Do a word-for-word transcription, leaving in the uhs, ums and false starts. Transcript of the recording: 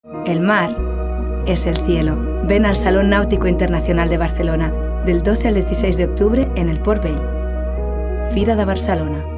El mar es el cielo. Ven al Salón Náutico Internacional de Barcelona del doce al dieciséis de octubre en el Port Vell. Fira de Barcelona.